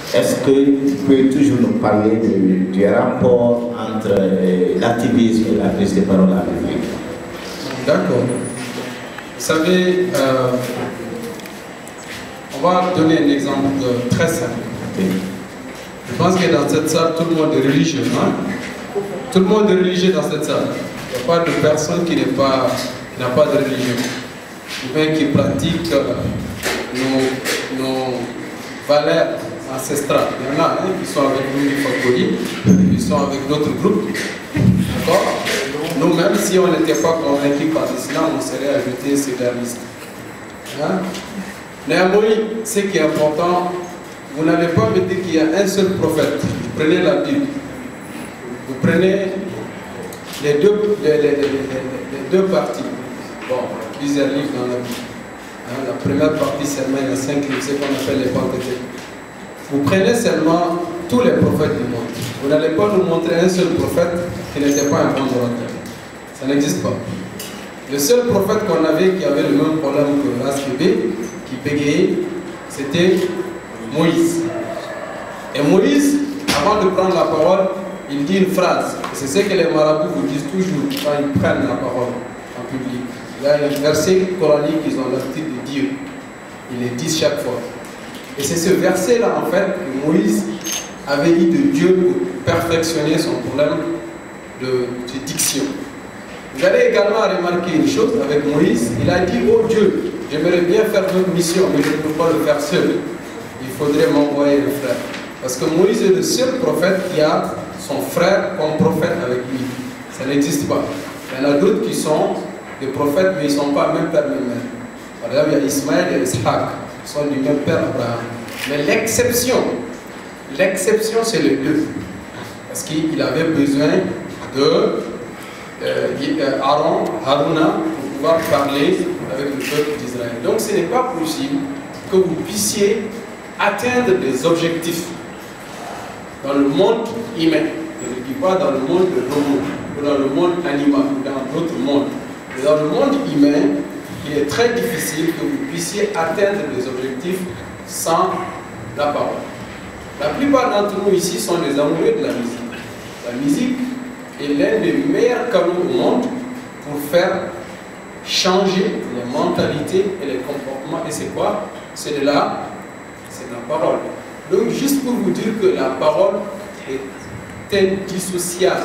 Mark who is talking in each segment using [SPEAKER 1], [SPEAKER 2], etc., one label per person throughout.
[SPEAKER 1] Est-ce que tu peux toujours nous parler du rapport entre l'activisme et la prise de parole en public?
[SPEAKER 2] D'accord. Vous savez, on va donner un exemple très simple. Je pense que dans cette salle, tout le monde est religieux. Hein? Tout le monde est religieux dans cette salle. Il n'y a pas de personne qui n'a pas de religion. Ou bien qui pratique nos valeurs ancestrales. Il y en a qui sont avec nous du Fakoli, qui sont avec d'autres groupes. D'accord? Nous, même si on n'était pas convaincus par l'islam, on serait ajouté ces listes. Hein? Néanmoins, ce qui est important, vous n'allez pas me dire qu'il y a un seul prophète. Vous prenez la Bible. Vous prenez les deux parties. Bon, plusieurs livres dans la Bible. Hein, la première partie seulement, il y a 5 livres, c'est ce qu'on appelle les Pentecôtes. Vous prenez seulement tous les prophètes du monde. Vous n'allez pas nous montrer un seul prophète qui n'était pas un bon orateur. Ça n'existe pas. Le seul prophète qu'on avait qui avait le même problème que Ras-Bébé, qui bégayait, c'était Moïse. Et Moïse, avant de prendre la parole, il dit une phrase. C'est ce que les marabouts vous disent toujours quand ils prennent la parole en public. Il y a un verset coranique qu'ils ont l'habitude de dire. Ils le disent chaque fois. Et c'est ce verset-là, en fait, que Moïse avait dit de Dieu pour perfectionner son problème de diction. Vous allez également remarquer une chose avec Moïse. Il a dit, oh Dieu, j'aimerais bien faire votre mission, mais je ne peux pas le faire seul. Il faudrait m'envoyer le frère. Parce que Moïse est le seul prophète qui a son frère comme prophète avec lui. Ça n'existe pas. Il y en a d'autres qui sont des prophètes, mais ils ne sont pas même père, même mère. Par exemple, il y a Ismaël et Ishaq, qui sont du même père Abraham. Mais l'exception, c'est les deux. Parce qu'il avait besoin de Haruna, pour pouvoir parler avec le peuple d'Israël. Donc ce n'est pas possible que vous puissiez atteindre des objectifs dans le monde humain. Je ne dis pas dans le monde de l'homme, ou dans le monde animal, ou dans d'autres mondes. Mais dans le monde humain, il est très difficile que vous puissiez atteindre des objectifs sans la parole. La plupart d'entre nous ici sont des amoureux de la musique. La musique est l'un des meilleurs canaux au monde pour faire changer les mentalités et les comportements. Et c'est quoi? C'est de la parole. Donc juste pour vous dire que la parole est indissociable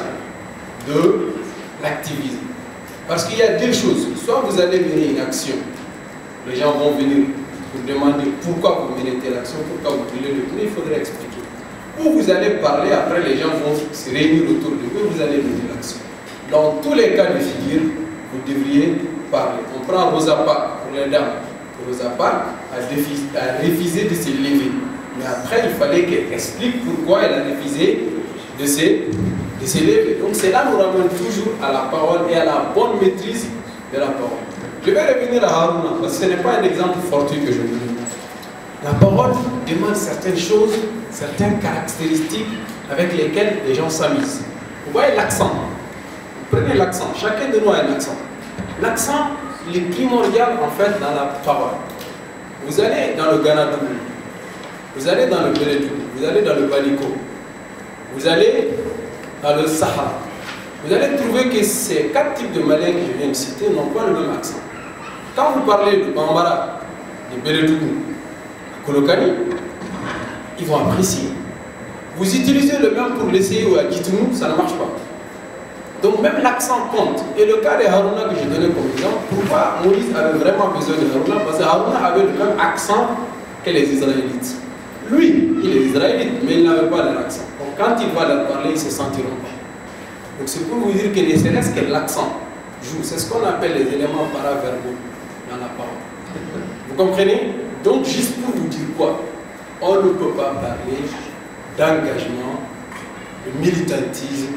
[SPEAKER 2] de l'activisme. Parce qu'il y a deux choses. Soit vous allez mener une action, les gens vont venir vous demander pourquoi vous menez telle action, pourquoi vous voulez le mener, il faudrait expliquer. Ou vous allez parler, après les gens vont se réunir autour de vous, vous allez mener l'action. Dans tous les cas de figure, vous devriez parler. On prend Rosa Parks pour les dames. Rosa Parks a refusé de se lever. Mais après, il fallait qu'elle explique pourquoi elle a refusé de se lever. Donc cela nous ramène toujours à la parole et à la bonne maîtrise de la parole. Je vais revenir à Haruna, parce que ce n'est pas un exemple fortuit que je vous donne. La parole demande certaines choses, certaines caractéristiques avec lesquelles les gens s'amusent. Vous voyez l'accent. Vous prenez l'accent. Chacun de nous a un accent. L'accent, il est primordial en fait dans la parole. Vous allez dans le Ganadougou, vous allez dans le Bélédou, vous allez dans le Baliko, vous allez dans le Sahara. Vous allez trouver que ces 4 types de Maliens que je viens de citer n'ont pas le même accent. Quand vous parlez de Bambara, de Bélédougou, de Kolokani, ils vont apprécier. Vous utilisez le même pour l'essayer ou à Gitounou, ça ne marche pas. Donc même l'accent compte. Et le cas de Haruna que j'ai donné comme exemple, pourquoi Moïse avait vraiment besoin de Haruna? Parce que Haruna avait le même accent que les Israélites. Lui, il est israélite, mais il n'avait pas leur accent. Donc quand il va leur parler, ils ne se sentiront pas. Donc c'est pour vous dire que ne serait-ce que l'accent joue. C'est ce qu'on appelle les éléments paraverbaux dans la parole. Vous comprenez? Donc juste pour vous dire quoi? On ne peut pas parler d'engagement, de militantisme,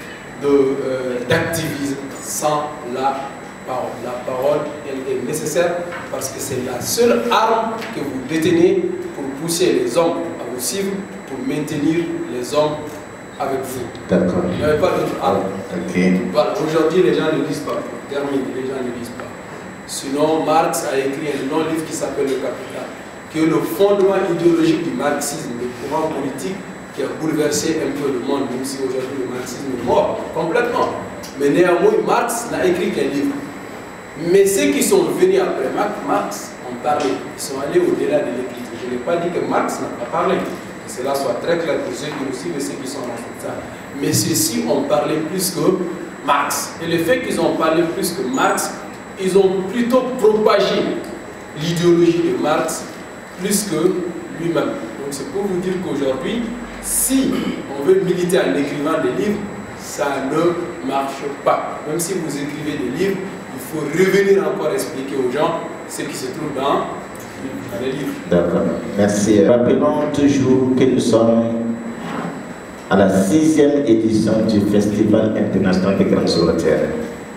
[SPEAKER 2] d'activisme sans la parole. La parole, elle est nécessaire parce que c'est la seule arme que vous détenez pour pousser les hommes à vous suivre, pour maintenir les hommes avec vous.
[SPEAKER 1] D'accord.
[SPEAKER 2] Il n'y avait pas d'autre arme.
[SPEAKER 1] Okay.
[SPEAKER 2] Voilà, aujourd'hui les gens ne lisent pas. Termine, les gens ne lisent pas. Sinon, Marx a écrit un long livre qui s'appelle Le Capital, qui est le fondement idéologique du marxisme, le courant politique qui a bouleversé un peu le monde, même si aujourd'hui le marxisme est mort complètement. Mais néanmoins, Marx n'a écrit qu'un livre. Mais ceux qui sont venus après Marx ont parlé, ils sont allés au-delà de l'écriture. Je n'ai pas dit que Marx n'a pas parlé, que cela soit très clair pour ceux qui nous suivent et ceux qui sont dans cette salle. Mais ceux-ci ont parlé plus que Marx. Et le fait qu'ils ont parlé plus que Marx, ils ont plutôt propagé l'idéologie de Marx plus que lui-même. Donc c'est pour vous dire qu'aujourd'hui, si on veut militer en écrivant des livres, ça ne marche pas. Même si vous écrivez des livres, il faut revenir encore expliquer aux gens ce qui se trouve dans les livres.
[SPEAKER 1] D'accord, merci. Rappelons toujours que nous sommes à la 6e édition du Festival international des grands orateurs.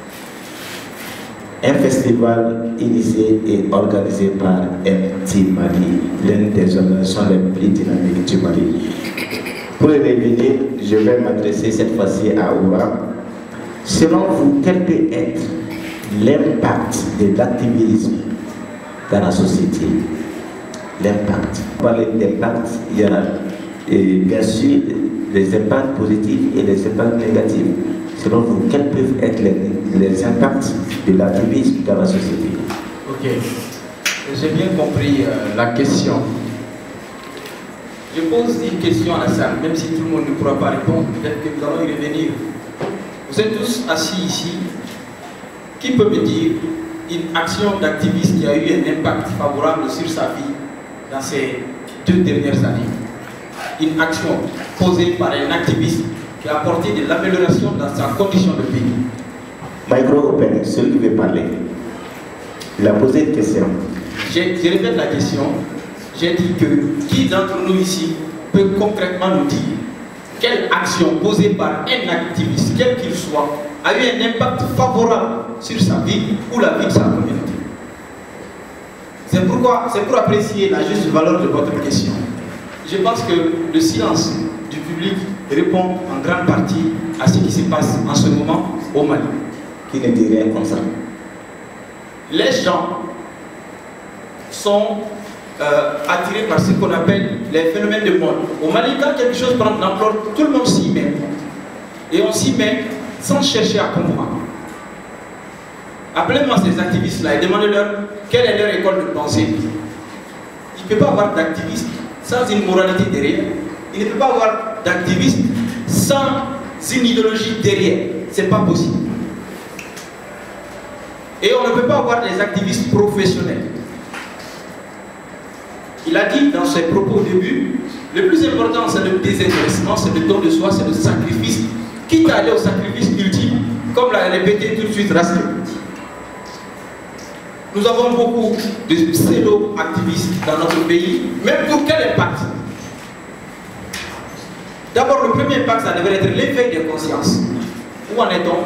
[SPEAKER 1] Un festival initié et organisé par MT Mali, l'une des organisations les plus dynamiques du Mali. Pour y revenir, je vais m'adresser cette fois-ci à Oura. Selon vous, quel peut être l'impact de l'activisme dans la société? L'impact. Pour parler d'impact, il y a bien sûr les impacts positifs et les impacts négatifs. Selon vous, quels peuvent être les impacts de l'activisme dans la société?
[SPEAKER 3] Ok, j'ai bien compris la question. Je pose une question à la salle, même si tout le monde ne pourra pas répondre, peut-être que nous allons y revenir. Vous êtes tous assis ici. Qui peut me dire une action d'activiste qui a eu un impact favorable sur sa vie dans ces 2 dernières années? Une action posée par un activiste qui a apporté de l'amélioration dans sa condition de vie.
[SPEAKER 1] Micro open, celui qui veut parler. Il a posé une question.
[SPEAKER 3] Je répète la question. J'ai dit que qui d'entre nous ici peut concrètement nous dire quelle action posée par un activiste, quel qu'il soit, a eu un impact favorable sur sa vie ou la vie de sa communauté? C'est pour apprécier la juste valeur de votre question. Je pense que le silence du public répond en grande partie à ce qui se passe en ce moment au Mali.
[SPEAKER 1] Qui ne dit rien comme ça?
[SPEAKER 3] Les gens sont attirés par ce qu'on appelle les phénomènes de mode. Au Mali, quand quelque chose prend de l'ampleur, tout le monde s'y met. Et on s'y met sans chercher à comprendre. Appelez-moi ces activistes-là et demandez-leur quelle est leur école de pensée. Il ne peut pas avoir d'activiste sans une moralité derrière. Il ne peut pas avoir d'activiste sans une idéologie derrière. Ce n'est pas possible. Et on ne peut pas avoir des activistes professionnels. Il a dit dans ses propos au début, le plus important c'est le désintéressement, c'est le don de soi, c'est le sacrifice, quitte à aller au sacrifice ultime, comme l'a répété tout de suite Rastel. Nous avons beaucoup de pseudo-activistes dans notre pays, même pour quel impact? D'abord, le premier impact, ça devrait être l'éveil des consciences. Où en est-on?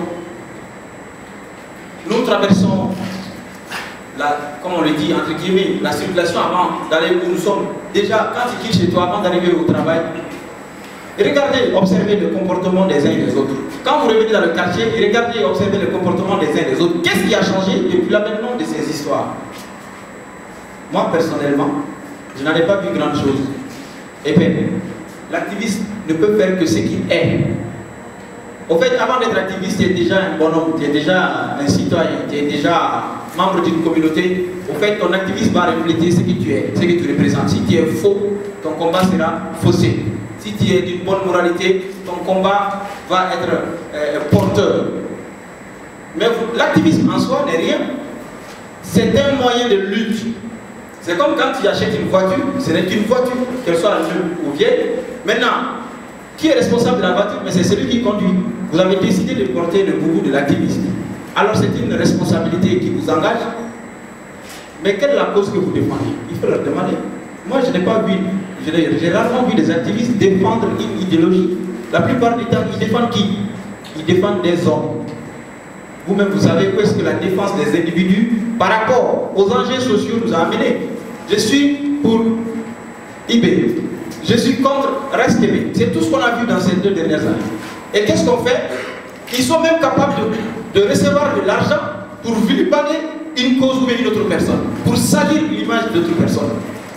[SPEAKER 3] Nous traversons, comme on le dit, entre guillemets, la circulation avant d'aller où nous sommes. Déjà, quand tu quittes chez toi, avant d'arriver au travail, regardez, observez le comportement des uns et des autres. Quand vous revenez dans le quartier, regardez et observez le comportement des uns et des autres. Qu'est-ce qui a changé depuis l'avènement de ces histoires? Moi, personnellement, je n'en ai pas vu grand chose. Et bien, l'activiste ne peut faire que ce qu'il est. Au fait, avant d'être activiste, tu es déjà un bonhomme, tu es déjà un citoyen, tu es déjà membre d'une communauté. Au fait, ton activiste va refléter ce que tu es, ce que tu représentes. Si tu es faux, ton combat sera faussé. Si tu es d'une bonne moralité, ton combat va être porteur. Mais l'activisme en soi n'est rien. C'est un moyen de lutte. C'est comme quand tu achètes une voiture, ce n'est qu'une voiture, qu'elle soit neuve ou vieille. Maintenant, qui est responsable de la voiture? Mais c'est celui qui conduit. Vous avez décidé de porter le boubou de l'activisme. Alors c'est une responsabilité qui vous engage. Mais quelle est la cause que vous défendez? Il faut leur demander. Moi, je n'ai pas vu, j'ai rarement vu des activistes défendre une idéologie. La plupart du temps, ils défendent qui? Ils défendent des hommes. Vous-même, vous savez où est-ce que la défense des individus par rapport aux enjeux sociaux nous a amenés. Je suis pour IB. Je suis contre RESTV. C'est tout ce qu'on a vu dans ces 2 dernières années. Et qu'est-ce qu'on fait? Ils sont même capables de recevoir de l'argent pour vilipender une cause ou une autre personne, pour salir l'image d'autre personne.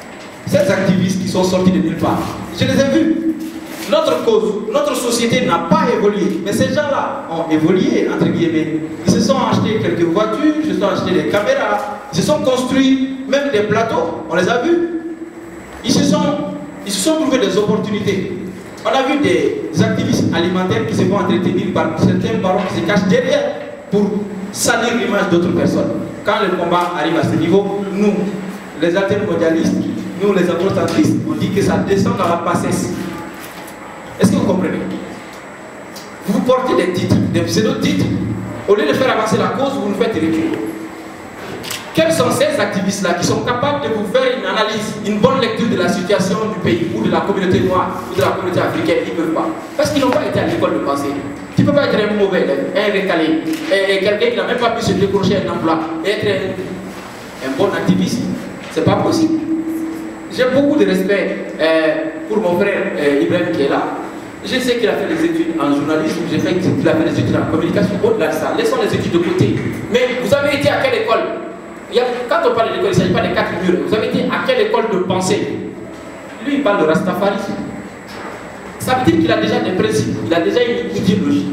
[SPEAKER 3] Ces activistes qui sont sortis de nulle part, je les ai vus. Notre cause, notre société n'a pas évolué, mais ces gens-là ont évolué, entre guillemets. Ils se sont achetés quelques voitures, ils se sont achetés des caméras, ils se sont construits même des plateaux, on les a vus. Ils se sont trouvés des opportunités. On a vu des activistes alimentaires qui se font entretenir par certains barons qui se cachent derrière pour salir l'image d'autres personnes. Quand le combat arrive à ce niveau, nous, les altermondialistes, nous les apostantristes, on dit que ça descend dans la bassesse. Est-ce que vous comprenez? Vous portez des titres, des pseudo-titres. Au lieu de faire avancer la cause, vous nous faites reculer. Quels sont ces activistes-là qui sont capables de vous faire une analyse, une bonne lecture de la situation du pays, ou de la communauté noire, ou de la communauté africaine? Ils ne peuvent pas. Parce qu'ils n'ont pas été à l'école de pensée. Tu ne peux pas être un mauvais élève, un récalé, et quelqu'un qui n'a même pas pu se décrocher un emploi, et être un bon activiste. Ce n'est pas possible. J'ai beaucoup de respect pour mon frère Ibrahim qui est là. Je sais qu'il a fait des études en journalisme, je sais qu'il a fait des études en communication, au-delà de ça. Laissons les études de côté. Mais vous avez été à quelle école? Quand on parle d'école, il ne s'agit pas des 4 murs. Vous avez été à quelle école de pensée? Lui, il parle de rastafarisme. Ça veut dire qu'il a déjà des principes, il a déjà une idéologie.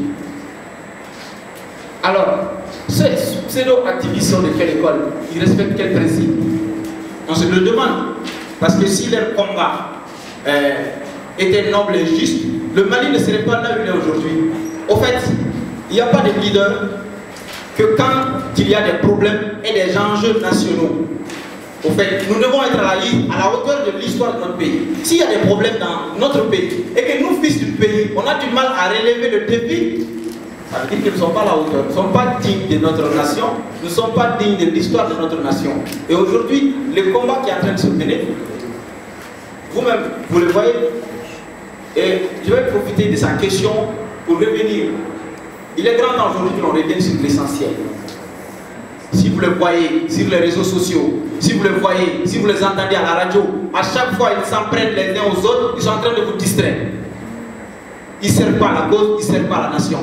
[SPEAKER 3] Alors, ces pseudo-activistes sont de quelle école? Ils respectent quel principe? On se le demande. Parce que si leur combat était noble et juste, le Mali ne serait pas là où il est aujourd'hui. Au fait, il n'y a pas de leader que quand il y a des problèmes et des enjeux nationaux. Au fait, nous devons être à la hauteur de l'histoire de notre pays. S'il y a des problèmes dans notre pays et que nous, fils du pays, on a du mal à relever le défi, ça veut dire qu'ils ne sont pas à la hauteur, nous ne sommes pas dignes de notre nation, nous ne sommes pas dignes de l'histoire de notre nation. Et aujourd'hui, le combat qui est en train de se mener, vous-même, vous le voyez, et je vais profiter de sa question pour revenir. Il est grand temps aujourd'hui que l'on revienne sur l'essentiel. Si vous le voyez sur les réseaux sociaux, si vous le voyez, si vous les entendez à la radio, à chaque fois ils s'en prennent les uns aux autres, ils sont en train de vous distraire. Ils ne servent pas à la cause, ils ne servent pas à la nation.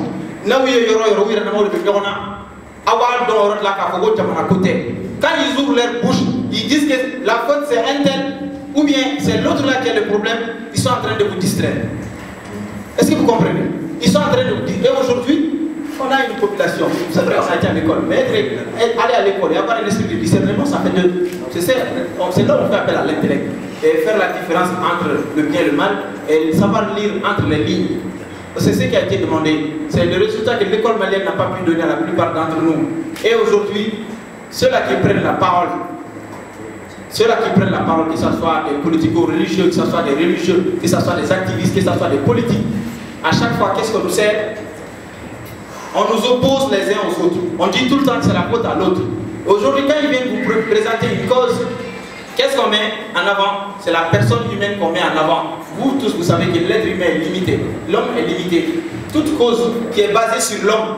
[SPEAKER 3] Quand ils ouvrent leur bouche, ils disent que la faute c'est un tel, ou bien c'est l'autre là qui a le problème, ils sont en train de vous distraire. Est-ce que vous comprenez? Ils sont en train de vous distraire. Et aujourd'hui, on a une population, c'est vrai, on a été à l'école, mais aller à l'école et avoir un esprit de discernement, ça fait deux. C'est là où on fait appel à l'intellect. Et faire la différence entre le bien et le mal, et savoir lire entre les lignes. C'est ce qui a été demandé. C'est le résultat que l'école malienne n'a pas pu donner à la plupart d'entre nous. Et aujourd'hui, ceux-là qui prennent la parole, que ce soit des politico-religieux, que ce soit des religieux, que ce soit des activistes, que ce soit des politiques, à chaque fois, qu'est-ce qu'on nous sert? On nous oppose les uns aux autres. On dit tout le temps que c'est la faute à l'autre. Aujourd'hui, quand ils viennent vous présenter une cause, qu'est-ce qu'on met en avant? C'est la personne humaine qu'on met en avant. Vous tous, vous savez que l'être humain est limité. L'homme est limité. Toute cause qui est basée sur l'homme.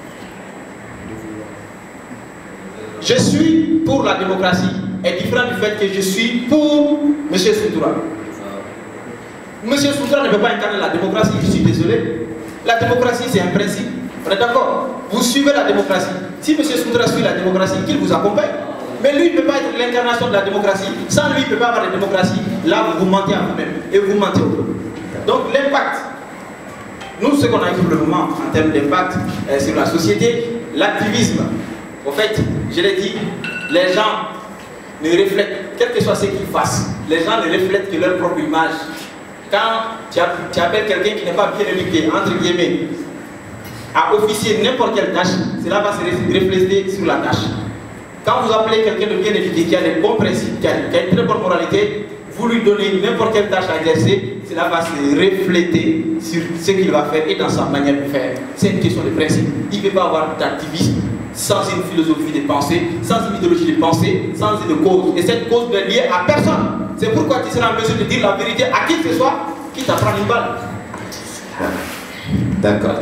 [SPEAKER 3] Je suis pour la démocratie est différent du fait que je suis pour M. Soutoura. M. Soutoura ne peut pas incarner la démocratie, je suis désolé. La démocratie, c'est un principe. On est d'accord? Vous suivez la démocratie. Si M. Soutoura suit la démocratie, qu'il vous accompagne. Mais lui, il ne peut pas être l'incarnation de la démocratie. Sans lui, il ne peut pas avoir de démocratie. Là, vous vous mentez à vous-même. Et vous mentez au peuple. Donc, l'impact. Nous, ce qu'on a eu pour le moment, en termes d'impact sur la société, l'activisme. Au fait, je l'ai dit, les gens ne reflètent, quel que soit ce qu'ils fassent, les gens ne reflètent que leur propre image. Quand tu appelles quelqu'un qui n'est pas bien éduqué, entre guillemets, à officier n'importe quelle tâche, cela va se refléter sur la tâche. Quand vous appelez quelqu'un de bien éduqué, qui a des bons principes, qui a une très bonne moralité, vous lui donnez n'importe quelle tâche à exercer, cela va se refléter sur ce qu'il va faire et dans sa manière de faire. C'est une question de principe. Il ne peut pas avoir d'activisme sans une philosophie de pensée, sans une idéologie de pensée, sans une cause. Et cette cause n'est liée à personne. C'est pourquoi tu seras en mesure de dire la vérité à qui que ce soit, qui t'apprend une balle.
[SPEAKER 1] D'accord.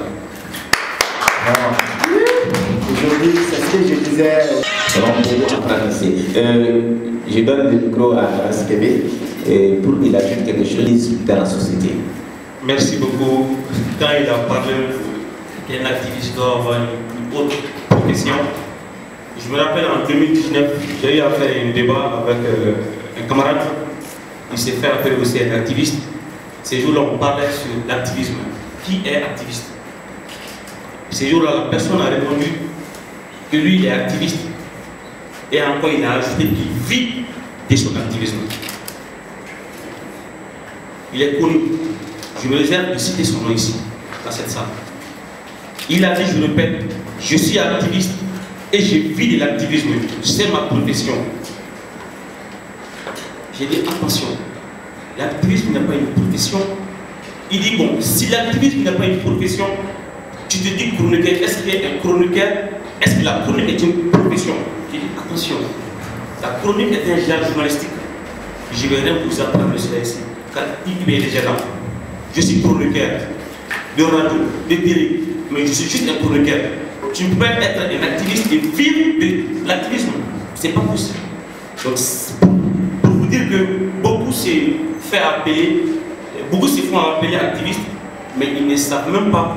[SPEAKER 1] Aujourd'hui, c'est ce que je disais. Je donne le micro à Raskebe pour qu'il ajoute quelque chose dans la société.
[SPEAKER 4] Merci beaucoup. Quand il a parlé qu'un activiste doit avoir une autre profession, je me rappelle en 2019, j'ai eu à faire un débat avec un camarade il s'est fait appeler aussi un activiste. Ces jours-là, on parlait sur l'activisme. Qui est activiste? Ces jours-là, la personne a répondu que lui, il est activiste. Et encore, il a ajouté qu'il vit de son activisme. Il est connu. Je me réserve de citer son nom ici, dans cette salle. Il a dit, je répète, je suis activiste et je vis de l'activisme. C'est ma profession. J'ai dit, attention, l'activisme n'est pas une profession. Il dit, bon, si l'activisme n'est pas une profession, tu te dis chroniqueur, est-ce qu'il est un chroniqueur? Est-ce que la chronique est une profession? J'ai dit, attention, la chronique est un genre journalistique. Je vais rien vous apprendre cela ici, car il est déjà là. Je suis chroniqueur de radio, de télé, mais je suis juste un chroniqueur. Tu peux être un activiste et vivre de l'activisme. C'est pas possible. Donc, pour vous dire que beaucoup se font appeler activistes, mais ils ne savent même pas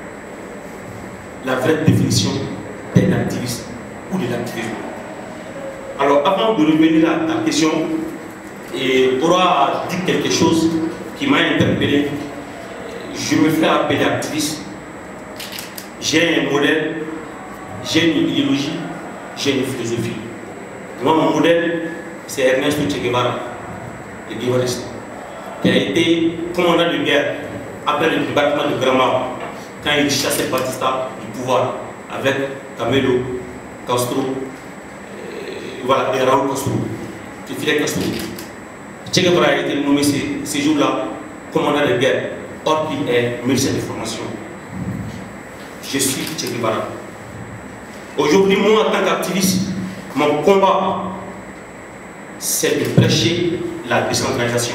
[SPEAKER 4] la vraie définition d'un activiste ou de l'activisme. Alors, avant de revenir à ta question, et Aura a dit quelque chose qui m'a interpellé. Je me fais appeler activiste. J'ai un modèle, j'ai une idéologie, j'ai une philosophie. Moi, mon modèle, c'est Ernesto Che Guevara, le guévariste, qui a été commandant de guerre après le débarquement de Gramado, quand il chassait Batista du pouvoir avec Camelo Castro, voilà, et Raúl Castro, Fidel Castro. Che Guevara a été nommé ces jours-là commandant de guerre, or qu'il est ministre de formation. Je suis Che Guevara. Aujourd'hui, moi, en tant qu'activiste, mon combat, c'est de prêcher la décentralisation.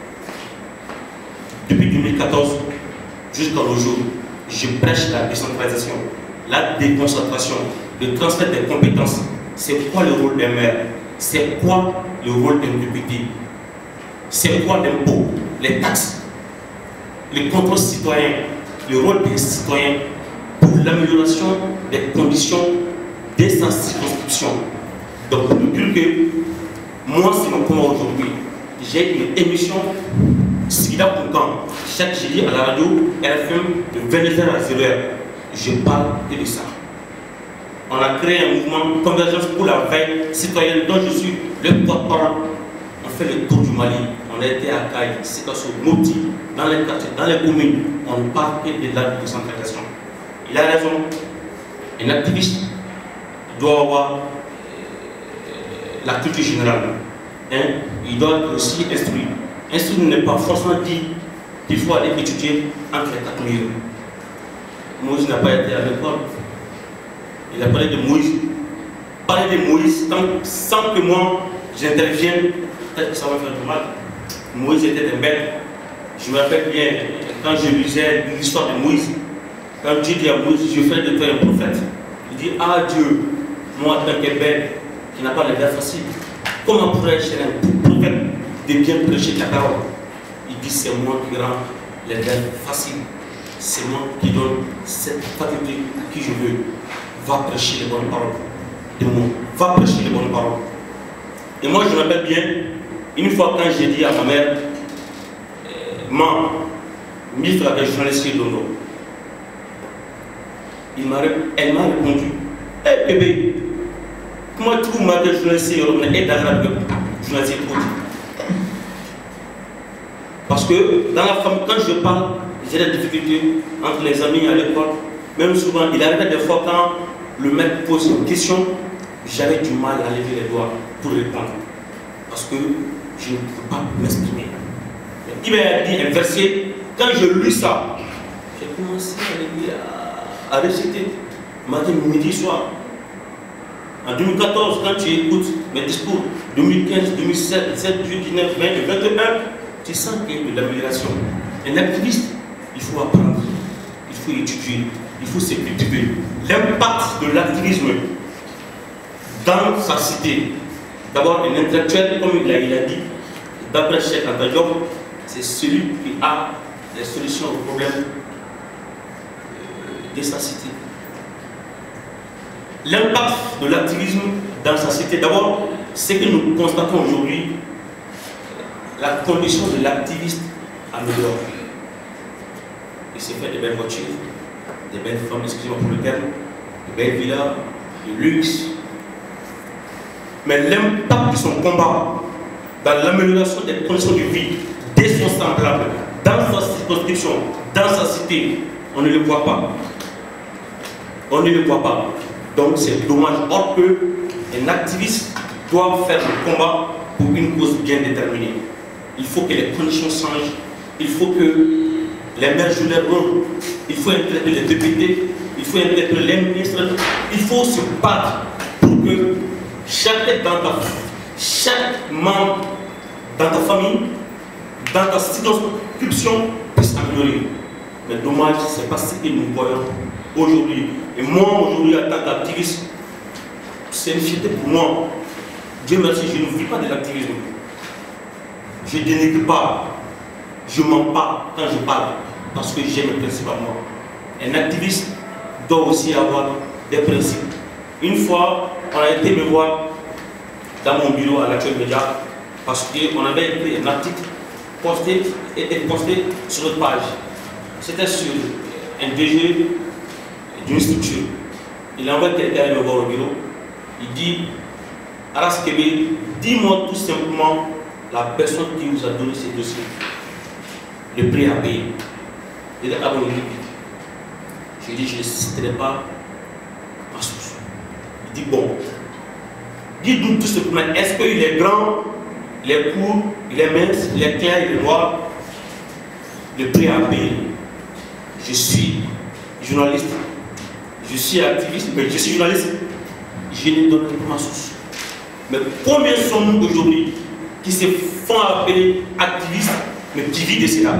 [SPEAKER 4] Depuis 2014 jusqu'à aujourd'hui, je prêche la décentralisation, la déconcentration, le transfert des compétences. C'est quoi le rôle d'un maire? C'est quoi le rôle d'un député? C'est quoi l'impôt, les taxes, les contrôles citoyens, le rôle des citoyens pour l'amélioration des conditions de sa circonscription. Donc, pour dire que moi, c'est mon combat aujourd'hui. J'ai une émission Sida Punkan, chaque jeudi à la radio RFM de 22h à 0h. Je parle de ça. On a créé un mouvement Convergence pour la veille citoyenne dont je suis le porte-parole. On fait le tour du Mali. On a été à Kaï, Sikasso, Moti, dans les quartiers, dans les communes. On parle de la décentralisation. Il a raison. Un activiste doit avoir la culture générale. Hein? Il doit être aussi instruit. Instruit n'est pas forcément dit qu'il faut aller étudier entre les 4 murs. Moïse n'a pas été à l'école. Il a parlé de Moïse. Parler de Moïse sans que moi j'intervienne, peut-être que ça va faire du mal. Moïse était un bête. Je me rappelle bien, quand je lisais l'histoire de Moïse, quand Dieu dit à Moïse, je ferai de toi un prophète. Il dit, ah Dieu, moi, tant que bête, qui n'a pas les vers faciles, comment pourrais-je être un prophète de bien prêcher ta parole? Il dit, c'est moi qui rends les vers faciles. C'est moi qui donne cette faculté à qui je veux. Va prêcher les bonnes paroles de moi. Va prêcher les bonnes paroles. Et moi, je me rappelle bien, une fois quand j'ai dit à ma mère, ministre de la journaliste chez Dondo, elle m'a répondu, hé bébé, comment tu m'as dit journaliste et dans la journaliste produit? Parce que dans la famille, quand je parle, j'ai des difficultés entre les amis à l'école. Même souvent, il arrivait des fois quand le maître pose une question, j'avais du mal à lever les doigts pour répondre. Parce que je ne peux pas m'exprimer. Il m'a dit un verset, quand je lis ça, j'ai commencé à réciter matin, midi, soir. En 2014, quand tu écoutes mes discours, 2015, 2017, 2017, 2019, 20 et 2021, tu sens qu'il y a de l'amélioration. Un activiste, il faut apprendre, il faut étudier, il faut se cultiver. L'impact de l'activisme dans sa cité. D'abord, un intellectuel, comme il a dit, d'après Cheikh Anta Diop, c'est celui qui a les solutions aux problèmes de sa cité. L'impact de l'activisme dans sa cité, d'abord, c'est que nous constatons aujourd'hui, la condition de l'activiste améliore. Il s'est fait de belles voitures, des belles femmes, excusez-moi pour le terme, de belles villas, de luxe. Mais l'impact de son combat dans l'amélioration des conditions de vie de son semblable, dans sa circonscription, dans sa cité, on ne le voit pas. On ne le voit pas. Donc c'est dommage. Or qu'un activiste doit faire le combat pour une cause bien déterminée. Il faut que les conditions changent. Il faut que les maires jouent leur rôle. Il faut interpeller les députés. Il faut interpeller les ministres. Il faut se battre pour que chaque membre dans ta famille, dans ta circonscription puisse améliorer. Mais dommage, ce n'est pas ce que nous voyons aujourd'hui. Et moi, aujourd'hui, en tant qu'activiste, c'est une fierté pour moi. Dieu merci, je ne vis pas de l'activisme. Je ne dénigre pas. Je ne mens pas quand je parle. Parce que j'ai mes principes à moi. Un activiste doit aussi avoir des principes. Une fois, on a été me voir dans mon bureau à l'actuel média parce qu'on avait écrit un article posté sur notre page. C'était sur un DG d'une structure. Il envoie quelqu'un me voir au bureau. Il dit, Aras Kébé, dis-moi tout simplement la personne qui vous a donné ces dossiers, le prix à payer. Il dit, ah bon, je dis, je ne citerai pas ma source. Il dit, bon, dites-nous tout simplement, est-ce qu'il est grand, il est court, il est mince, il est clair, il est noir, le prix à payer. Je suis journaliste, je suis activiste, mais je suis journaliste, je ne donne pas ma source. Mais combien sommes-nous aujourd'hui qui se font appeler activistes, mais qui vivent de cela?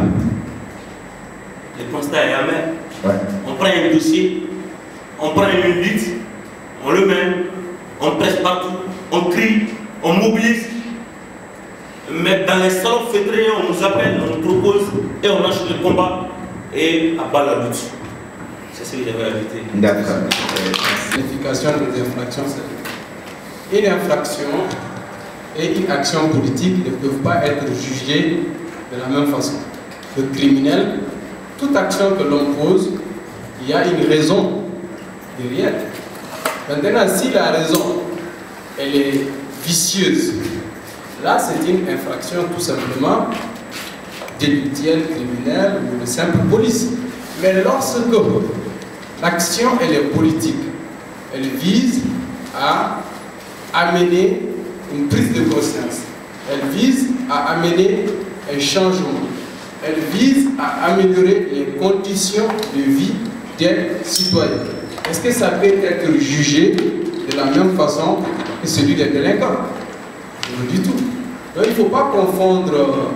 [SPEAKER 4] Le constat est amer. Ouais. On prend un dossier, on prend une lutte, on le met, on presse partout, on crie, on mobilise. Mais dans les salons fêtrés, on nous appelle, on nous propose et on lâche le combat et abat la lutte. C'est ce que j'avais ajouté.
[SPEAKER 1] D'accord.
[SPEAKER 2] Signification des infractions, c'est une infraction et une action politique ne peuvent pas être jugées de la même façon. Le criminel, toute action que l'on pose, il y a une raison derrière. Maintenant, si la raison elle est vicieuse, là c'est une infraction tout simplement délictuelle, criminelle ou de simple police. Mais lorsque l'action elle est politique, elle vise à amener une prise de conscience, elle vise à amener un changement, elle vise à améliorer les conditions de vie des citoyens. Est-ce que ça peut être jugé de la même façon que celui des délinquants? Non du tout. Donc il ne faut pas confondre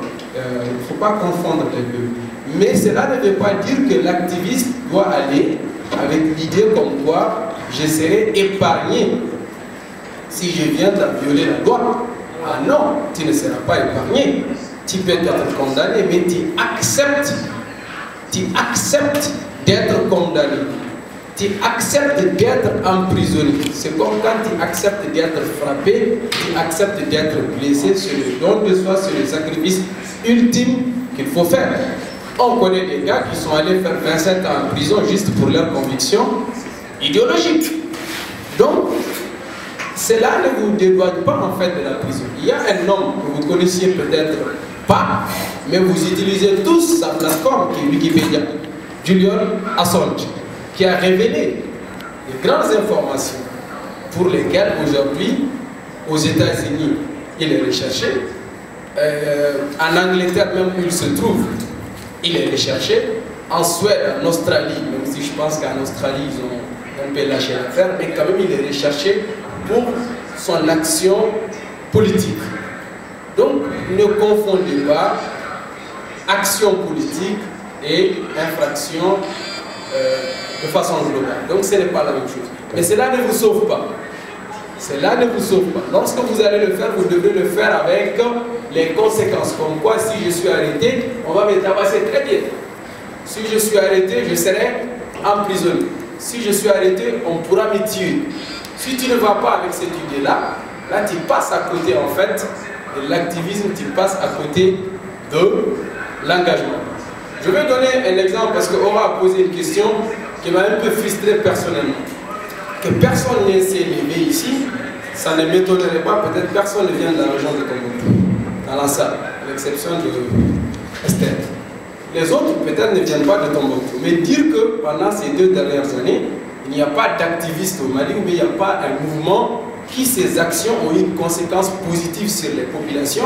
[SPEAKER 2] les deux. Mais cela ne veut pas dire que l'activiste doit aller avec l'idée comme quoi je serai épargné si je viens de violer la loi. Ah non, tu ne seras pas épargné. Tu peux être condamné, mais tu acceptes d'être condamné. Tu acceptes d'être emprisonné. C'est comme quand tu acceptes d'être frappé, tu acceptes d'être blessé. C'est le don de soi, c'est le sacrifice ultime qu'il faut faire. On connaît des gars qui sont allés faire 27 ans en prison juste pour leur conviction idéologique. Donc, cela ne vous dédouane pas en fait de la prison. Il y a un homme que vous connaissiez peut-être pas, mais vous utilisez tous sa plateforme qui est Wikipédia, Julian Assange, qui a révélé de grandes informations pour lesquelles aujourd'hui, aux États-Unis, il est recherché. En Angleterre même où il se trouve, il est recherché. En Suède, en Australie, même si je pense qu'en Australie, ils ont un peu lâché l'affaire, mais quand même il est recherché pour son action politique. Donc, ne confondez pas action politique et infraction de façon globale. Donc, ce n'est pas la même chose. Mais cela ne vous sauve pas. Cela ne vous sauve pas. Lorsque vous allez le faire, vous devrez le faire avec les conséquences. Comme quoi, si je suis arrêté, on va me tabasser très bien. Si je suis arrêté, je serai emprisonné. Si je suis arrêté, on pourra me tuer. Si tu ne vas pas avec cette idée-là, là tu passes à côté en fait de l'activisme, tu passes à côté de l'engagement. Je vais donner un exemple parce qu'Aura a posé une question qui m'a un peu frustré personnellement. Que personne ne s'est levé ici, ça ne m'étonnerait pas, peut-être personne ne vient de la région de Tombouctou, dans la salle, à l'exception de Esther. Les autres peut-être ne viennent pas de Tombouctou, mais dire que pendant ces 2 dernières années, il n'y a pas d'activistes au Mali, ou il n'y a pas un mouvement qui, ses actions ont eu une conséquence positive sur les populations,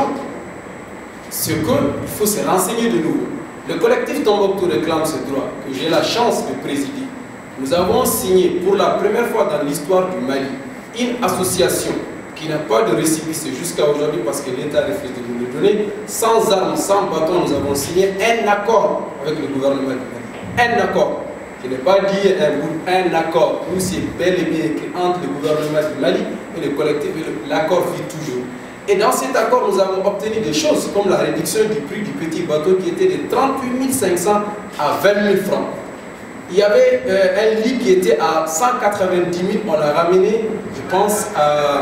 [SPEAKER 2] ce qu'il faut se renseigner de nouveau. Le collectif Tombouctou réclame ce droit, que j'ai la chance de présider. Nous avons signé pour la première fois dans l'histoire du Mali une association qui n'a pas de récépissé jusqu'à aujourd'hui parce que l'État refuse de nous le donner. Sans armes, sans bâton, nous avons signé un accord avec le gouvernement du Mali. Un accord. Je n'ai pas dit un accord. Nous, c'est bel et bien écrit entre le gouvernement du Mali et le collectif. L'accord vit toujours. Et dans cet accord, nous avons obtenu des choses comme la réduction du prix du petit bateau qui était de 38 500 à 20 000 francs. Il y avait un lit qui était à 190 000, on l'a ramené, je pense, à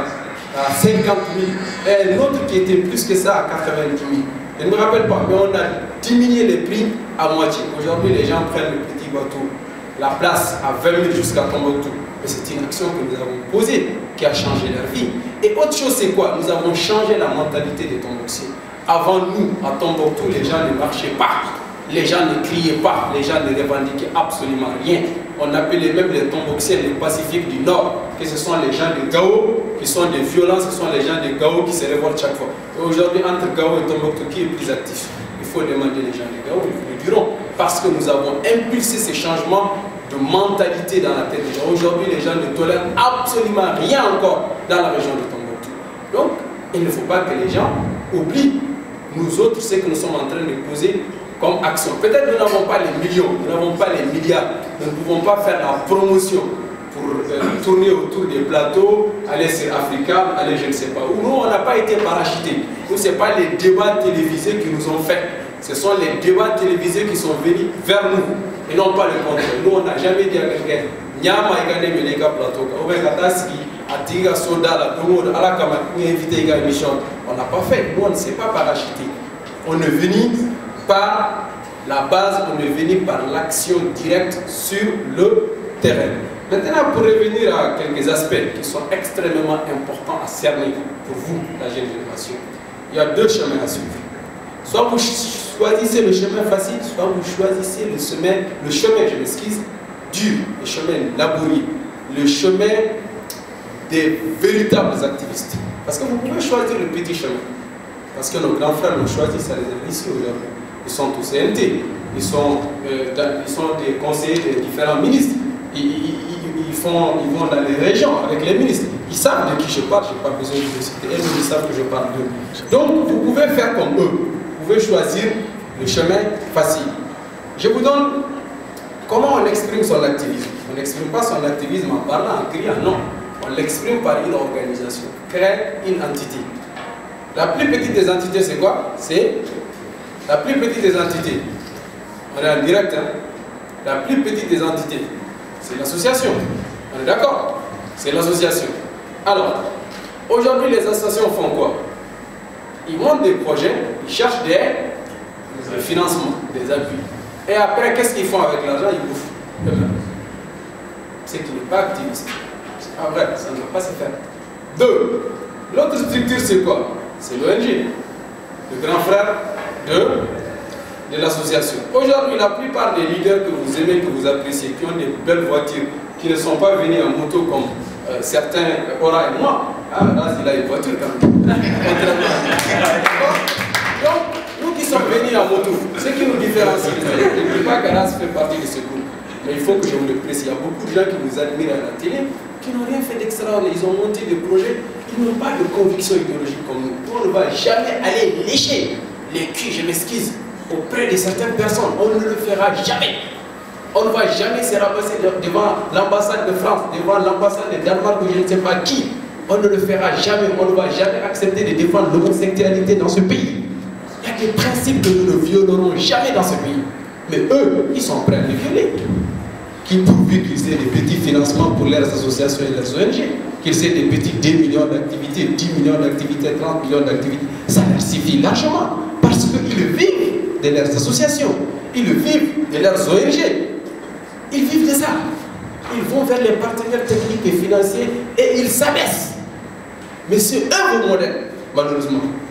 [SPEAKER 2] 50 000. Et un autre qui était plus que ça, à 90 000. Je ne me rappelle pas, mais on a diminué les prix à moitié. Aujourd'hui, les gens prennent le petit bateau, la place à 20 000 jusqu'à Tombouctou. Mais c'est une action que nous avons posée qui a changé leur vie. Et autre chose, c'est quoi? Nous avons changé la mentalité des Tombouctiens. Avant nous, à Tombouctou, les gens ne marchaient pas. Les gens ne criaient pas, les gens ne revendiquaient absolument rien. On appelait même les Tombouctiens les Pacifiques du Nord, que ce sont les gens de Gao qui sont des violents, ce sont les gens de Gao qui se révoltent chaque fois. Et aujourd'hui, entre Gao et Tombouctou, qui est plus actif? Il faut demander les gens de Gao, ils le diront. Parce que nous avons impulsé ces changements de mentalité dans la tête des gens. Aujourd'hui, les gens ne tolèrent absolument rien encore dans la région de Tombouctou. Donc, il ne faut pas que les gens oublient, nous autres, ce que nous sommes en train de poser comme action. Peut-être nous n'avons pas les millions, nous n'avons pas les milliards, nous ne pouvons pas faire la promotion pour tourner autour des plateaux, aller sur Africa, aller je ne sais pas où. Nous, on n'a pas été parachutés. Nous, ce n'est pas les débats télévisés qui nous ont fait. Ce sont les débats télévisés qui sont venus vers nous et non pas le contraire. Nous, on n'a jamais dit à quelqu'un, Nyama Igane Melega Plateau, Obekataski, Atiga Soda, la Domo, Alakama, invité Iga émission. On n'a pas fait. Nous, on ne s'est pas parachuté. On est venu par la base, on est venu par l'action directe sur le terrain. Maintenant, pour revenir à quelques aspects qui sont extrêmement importants à cerner pour vous, la jeune génération, il y a 2 chemins à suivre. Soit vous choisissez le chemin facile, soit vous choisissez le chemin, je m'excuse, dur, le chemin laborieux, le chemin des véritables activistes. Parce que vous pouvez choisir le petit chemin. Parce que nos grands frères l'ont choisi, ça les a ici aujourd'hui. Ils sont au CNT, ils sont des conseillers des différents ministres. Ils vont dans les régions avec les ministres. Ils savent de qui je parle, je n'ai pas besoin de les citer. Ils savent que je parle d'eux. Donc, vous pouvez faire comme eux. Vous pouvez choisir le chemin facile. Je vous donne comment on exprime son activisme. On n'exprime pas son activisme en parlant, en criant, non. On l'exprime par une organisation. Créer une entité. La plus petite des entités, c'est quoi? C'est la plus petite des entités. On est en direct, hein? La plus petite des entités, c'est l'association. On est d'accord? C'est l'association. Alors, aujourd'hui, les associations font quoi? Ils montent des projets, ils cherchent des financements, des appuis. Et après, qu'est-ce qu'ils font avec l'argent? Ils bouffent. C'est qui n'est pas activiste. C'est pas vrai, ça ne va pas se faire. 2. L'autre structure, c'est quoi? C'est l'ONG, le grand frère de l'association. Aujourd'hui, la plupart des leaders que vous aimez, que vous appréciez, qui ont des belles voitures, qui ne sont pas venus en moto comme certains, Aura et moi, là, il a une voiture quand même. Donc, nous qui sommes venus en moto, ce qui nous différencie, je ne dis pas qu'Aras fait partie de ce groupe, mais il faut que je vous le précise. Il y a beaucoup de gens qui vous admirent à la télé, qui n'ont rien fait d'extraordinaire. Ils ont monté des projets, ils n'ont pas de conviction idéologique comme nous. On ne va jamais aller lécher les culs, je m'excuse, auprès de certaines personnes. On ne le fera jamais. On ne va jamais se ramasser devant l'ambassade de France, devant l'ambassade de Danemark ou je ne sais pas qui. On ne le fera jamais. On ne va jamais accepter de défendre l'homosexualité dans ce pays. Il y a des principes que nous ne violerons jamais dans ce pays. Mais eux, ils sont prêts à les violer. Qu'il pourvu qu'ils aient des petits financements pour leurs associations et leurs ONG, qu'ils aient des petits 2 millions d'activités, 10 millions d'activités, 30 millions d'activités, ça leur suffit largement parce qu'ils vivent de leurs associations, ils vivent de leurs ONG, ils vivent de ça. Ils vont vers les partenaires techniques et financiers et ils s'abaissent. Mais c'est eux vos modèles, malheureusement.